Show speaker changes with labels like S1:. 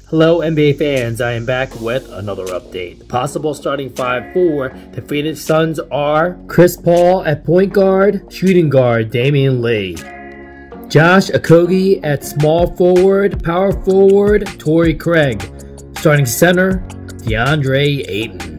S1: Hello NBA fans, I am back with another update. The possible starting five for the Phoenix Suns are Chris Paul at point guard, shooting guard Damian Lee, Josh Okogie at small forward, power forward Torrey Craig, starting center DeAndre Ayton.